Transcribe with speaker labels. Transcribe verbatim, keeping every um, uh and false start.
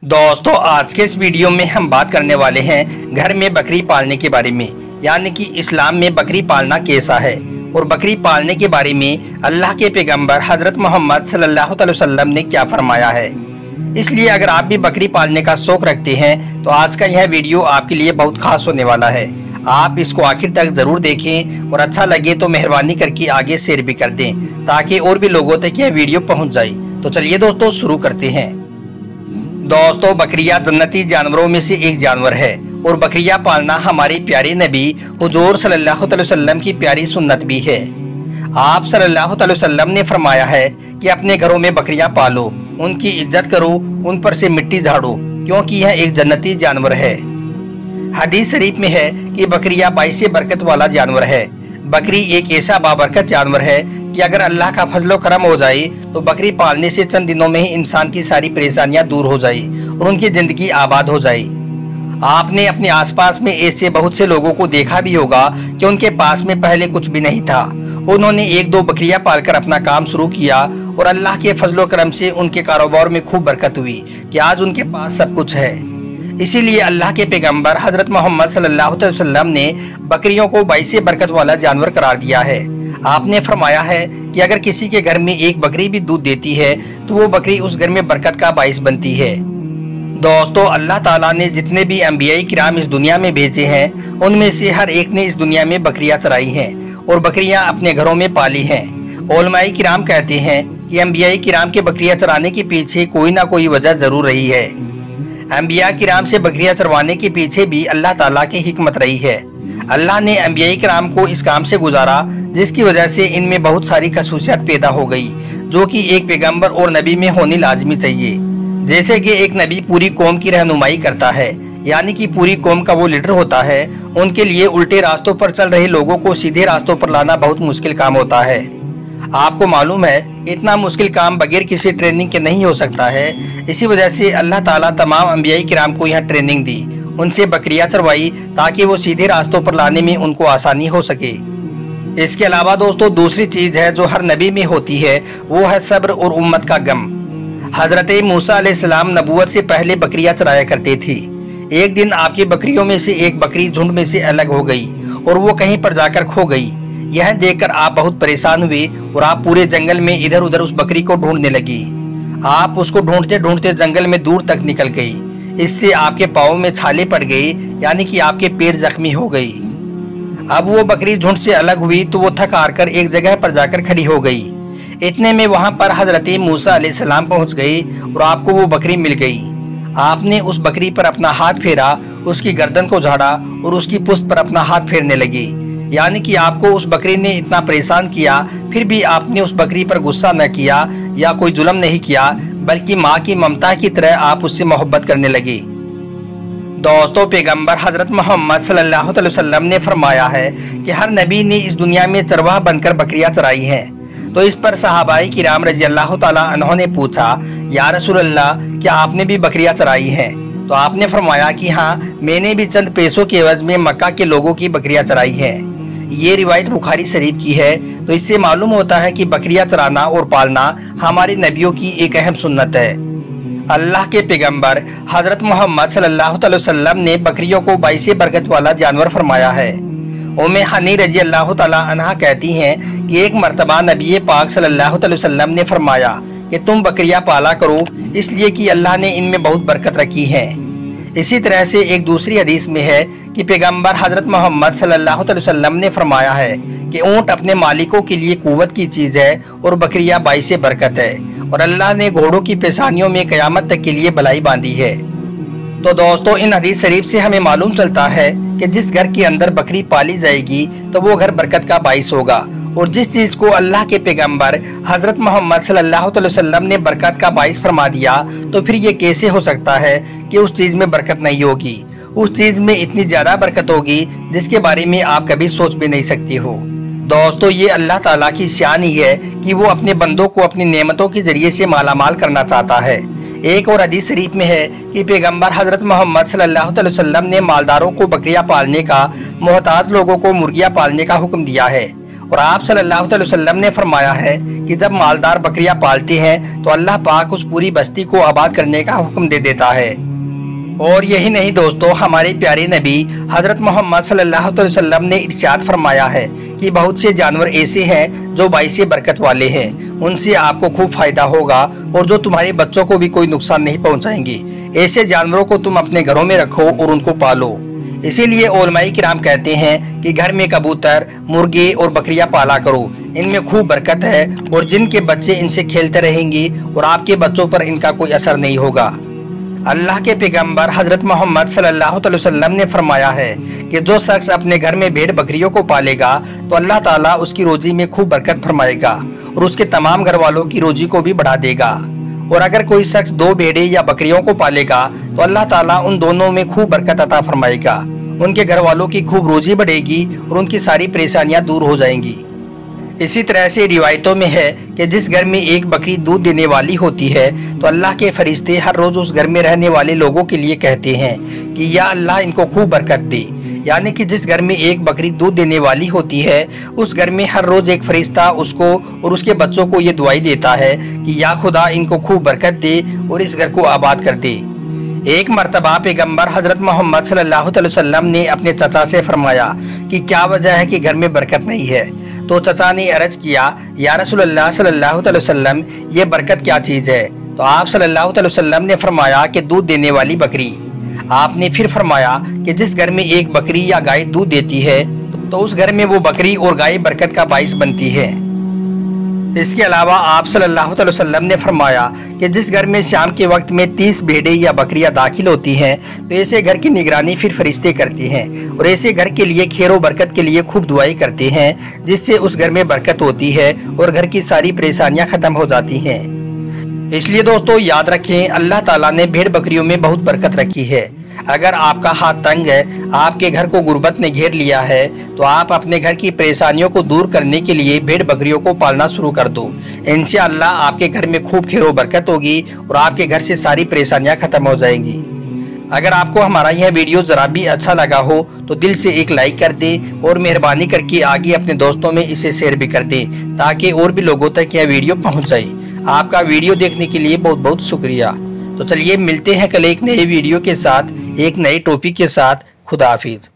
Speaker 1: दोस्तों आज के इस वीडियो में हम बात करने वाले हैं घर में बकरी पालने के बारे में, यानी कि इस्लाम में बकरी पालना कैसा है और बकरी पालने के बारे में अल्लाह के पैगंबर हजरत मोहम्मद सल्लल्लाहु अलैहि वसल्लम ने क्या फरमाया है। इसलिए अगर आप भी बकरी पालने का शौक रखते हैं तो आज का यह वीडियो आपके लिए बहुत खास होने वाला है। आप इसको आखिर तक जरूर देखें और अच्छा लगे तो मेहरबानी करके आगे शेयर भी कर दें ताकि और भी लोगों तक यह वीडियो पहुँच जाए। तो चलिए दोस्तों शुरू करते हैं। दोस्तों बकरियां जन्नती जानवरों में से एक जानवर है और बकरियां पालना हमारे प्यारे नबी हुजूर सल्लल्लाहु अलैहि वसल्लम की प्यारी सुन्नत भी है। आप सल्लल्लाहु अलैहि वसल्लम ने फरमाया है कि अपने घरों में बकरियां पालो, उनकी इज्जत करो, उन पर से मिट्टी झाड़ो, क्योंकि यह एक जन्नती जानवर है। हदीस शरीफ में है कि बकरियां बाईस बरकत वाला जानवर है। बकरी एक ऐसा बाबरकत जानवर है कि अगर अल्लाह का फजलो करम हो जाए तो बकरी पालने से चंद दिनों में ही इंसान की सारी परेशानियां दूर हो जाए और उनकी जिंदगी आबाद हो जाए। आपने अपने आसपास में ऐसे बहुत से लोगों को देखा भी होगा कि उनके पास में पहले कुछ भी नहीं था, उन्होंने एक दो बकरियां पालकर अपना काम शुरू किया और अल्लाह के फजलो करम से उनके कारोबार में खूब बरकत हुई कि आज उनके पास सब कुछ है। इसीलिए अल्लाह के पैगंबर हजरत मोहम्मद सल्लल्लाहु अलैहि वसल्लम ने बकरियों को बाईस बरकत वाला जानवर करार दिया है। आपने फरमाया है कि अगर किसी के घर में एक बकरी भी दूध देती है तो वो बकरी उस घर में बरकत का बाइस बनती है। दोस्तों अल्लाह ताला ने जितने भी अंबियाई किराम इस दुनिया में भेजे हैं उनमें से हर एक ने इस दुनिया में बकरियां चराई हैं और बकरियां अपने घरों में पाली हैं। उलमाए किराम कहते हैं कि अंबियाई किराम के बकरियां चराने के पीछे कोई ना कोई वजह जरूर रही है। अंबिया किराम से बकरियां चरवाने के पीछे भी अल्लाह ताला की हिकमत रही है। अल्लाह ने अंबिया किराम को इस काम से गुजारा जिसकी वजह से इनमें बहुत सारी खसूसियत पैदा हो गई जो कि एक पैगंबर और नबी में होनी लाजमी चाहिए। जैसे कि एक नबी पूरी कौम की रहनुमाई करता है, यानी कि पूरी कौम का वो लीडर होता है। उनके लिए उल्टे रास्तों पर चल रहे लोगों को सीधे रास्तों पर लाना बहुत मुश्किल काम होता है। आपको मालूम है इतना मुश्किल काम बगैर किसी ट्रेनिंग के नहीं हो सकता है। इसी वजह से अल्लाह ताला तमाम अंबिया किराम को यह ट्रेनिंग दी, उनसे बकरियां चरवाई ताकि वो सीधे रास्तों पर लाने में उनको आसानी हो सके। इसके अलावा दोस्तों दूसरी चीज है जो हर नबी में होती है, वो है सब्र और उम्मत का गम। हजरत मूसा अलैहिस्सलाम नबूवत से पहले बकरियां चराया करते थे। एक दिन आपकी बकरियों में से एक बकरी झुंड में से अलग हो गई और वो कहीं पर जाकर खो गई। यह देखकर आप बहुत परेशान हुए और आप पूरे जंगल में इधर उधर उस बकरी को ढूंढने लगी। आप उसको ढूंढते ढूंढते जंगल में दूर तक निकल गई। इससे आपके पाँव में छाले पड़ गई, यानी कि आपके पैर जख्मी हो गई। अब वो बकरी झुंड से अलग हुई तो वो थक हार कर एक जगह पर जाकर खड़ी हो गई। इतने में वहां पर हजरत मूसा अलैहिस्सलाम पहुंच गई और आपको वो बकरी मिल गई। आपने उस बकरी पर अपना हाथ फेरा, उसकी गर्दन को झाड़ा और उसकी पुश्त पर अपना हाथ फेरने लगी। यानी कि आपको उस बकरी ने इतना परेशान किया, फिर भी आपने उस बकरी पर गुस्सा न किया या कोई जुल्म नहीं किया, बल्कि माँ की ममता की तरह आप उससे मोहब्बत करने लगे। दोस्तों पैगंबर हजरत मोहम्मद सल्लल्लाहु अलैहि वसल्लम ने फरमाया है कि हर नबी ने इस दुनिया में चरवाह बनकर बकरियां चराई हैं। तो इस पर सहाबाई किराम रजी अल्लाह ताला अन्हों ने पूछा, या रसूल अल्लाह क्या आपने भी बकरियां चराई हैं? तो आपने फरमाया कि हाँ, मैंने भी चंद पैसों के एवज में मक्का के लोगों की बकरियां चराई हैं। ये रिवायत बुखारी शरीफ की है। तो इससे मालूम होता है कि बकरियां चराना और पालना हमारे नबियों की एक अहम सुन्नत है। अल्लाह के पैगंबर हजरत मोहम्मद सल्लल्लाहु अलैहि वसल्लम ने बकरियों को बाईस बरकत वाला जानवर फरमाया है। उम्मे हनी रजी अल्लाह ताला अन्हा कहती हैं कि एक मर्तबा नबी पाक सल्लल्लाहु अलैहि वसल्लम ने फरमाया कि तुम बकरियां पाला करो, इसलिए कि अल्लाह ने इनमें बहुत बरकत रखी है। इसी तरह से एक दूसरी हदीस में है कि पैगंबर हजरत मोहम्मद सल्लल्लाहु अलैहि वसल्लम ने फरमाया है कि ऊंट अपने मालिकों के लिए कुव्वत की चीज है और बकरियां बाईस बरकत है, और अल्लाह ने घोड़ों की पेशानियों में कयामत तक के लिए भलाई बांधी है। तो दोस्तों इन हदीस शरीफ से हमें मालूम चलता है कि जिस घर के अंदर बकरी पाली जाएगी तो वो घर बरकत का बाइस होगा, और जिस चीज को अल्लाह के पैगंबर हजरत मोहम्मद सल्लल्लाहु अलैहि वसल्लम ने बरकत का बाइस फरमा दिया तो फिर ये कैसे हो सकता है कि उस चीज में बरकत नहीं होगी। उस चीज में इतनी ज्यादा बरकत होगी जिसके बारे में आप कभी सोच भी नहीं सकती हो। दोस्तों ये अल्लाह ताला की शान ही है कि वो अपने बंदों को अपनी नेमतों के जरिए से मालामाल करना चाहता है। एक और हदीस शरीफ में है कि पैगंबर हजरत मोहम्मद सल्लल्लाहु अलैहि वसल्लम ने मालदारों को बकरियां पालने का, मोहताज लोगों को मुर्गियां पालने का हुक्म दिया है, और आप सल्लल्लाहु अलैहि वसल्लम ने फरमाया है कि जब मालदार बकरियां पालते हैं तो अल्लाह पाक उस पूरी बस्ती को आबाद करने का हुक्म दे देता है। और यही नहीं दोस्तों, हमारे प्यारे नबी हजरत मोहम्मद सल्लल्लाहु अलैहि वसल्लम ने इरशाद फरमाया है कि बहुत से जानवर ऐसे हैं जो बाइसे बरकत वाले हैं, उनसे आपको खूब फायदा होगा और जो तुम्हारे बच्चों को भी कोई नुकसान नहीं पहुंचाएंगे। ऐसे जानवरों को तुम अपने घरों में रखो और उनको पालो। इसीलिए उलमाए किराम कहते हैं कि घर में कबूतर, मुर्गे और बकरियां पाला करो, इनमें खूब बरकत है और जिनके बच्चे इनसे खेलते रहेंगे और आपके बच्चों पर इनका कोई असर नहीं होगा। अल्लाह के पैगंबर हजरत मोहम्मद सल्लल्लाहु अलैहि वसल्लम ने फरमाया है कि जो शख्स अपने घर में भेड़ बकरियों को पालेगा तो अल्लाह ताला उसकी रोजी में खूब बरकत फरमाएगा और उसके तमाम घर वालों की रोजी को भी बढ़ा देगा। और अगर कोई शख्स दो भेड़े या बकरियों को पालेगा तो अल्लाह ताला उन दोनों में खूब बरकत अता फरमाएगा, उनके घर वालों की खूब रोजी बढ़ेगी और उनकी सारी परेशानियां दूर हो जाएंगी। इसी तरह से रिवायतों में है कि जिस घर में एक बकरी दूध देने वाली होती है तो अल्लाह के फरिश्ते हर रोज उस घर में रहने वाले लोगों के लिए कहते हैं कि या अल्लाह इनको खूब बरकत दे। यानी कि जिस घर में एक बकरी दूध देने वाली होती है उस घर में हर रोज एक फरिश्ता उसको और उसके बच्चों को ये दुआई देता है कि या खुदा इनको खूब बरकत दे और इस घर को आबाद कर दे। एक मरतबा पैगंबर हजरत मोहम्मद सल्लल्लाहु अलैहि वसल्लम ने अपने चचा से फरमाया कि क्या वजह है कि घर में बरकत नहीं है। तो चचा ने अर्ज किया, या रसूलल्लाह सल्लल्लाहु अलैहि वसल्लम, ये बरकत क्या चीज़ है? तो आप सल्लल्लाहु अलैहि वसल्लम ने फरमाया कि दूध देने वाली बकरी। आपने फिर फरमाया कि जिस घर में एक बकरी या गाय दूध देती है तो उस घर में वो बकरी और गाय बरकत का बाइस बनती है। इसके अलावा आप सल्लल्लाहु अलैहि वसल्लम ने फरमाया कि जिस घर में शाम के वक्त में तीस भेड़ें या बकरियां दाखिल होती हैं तो ऐसे घर की निगरानी फिर फरिश्ते करते हैं और ऐसे घर के लिए खैर व बरकत के लिए खूब दुआएं करते हैं, जिससे उस घर में बरकत होती है और घर की सारी परेशानियां खत्म हो जाती हैं। इसलिए दोस्तों याद रखें, अल्लाह ताला ने भेड़ बकरियों में बहुत बरकत रखी है। अगर आपका हाथ तंग है, आपके घर को गुर्बत ने घेर लिया है, तो आप अपने घर की परेशानियों को दूर करने के लिए भेड़ बकरियों को पालना शुरू कर दो। इंशाअल्लाह आपके घर में खूब खैर व बरकत होगी और आपके घर से सारी परेशानियां खत्म हो जाएंगी। अगर आपको हमारा यह वीडियो ज़रा भी अच्छा लगा हो तो दिल से एक लाइक कर दे और मेहरबानी करके आगे अपने दोस्तों में इसे शेयर भी कर दे ताकि और भी लोगों तक यह वीडियो पहुँच जाए। आपका वीडियो देखने के लिए बहुत बहुत शुक्रिया। तो चलिए मिलते हैं कल एक नए वीडियो के साथ, एक नए टॉपिक के साथ। खुदा हाफिज।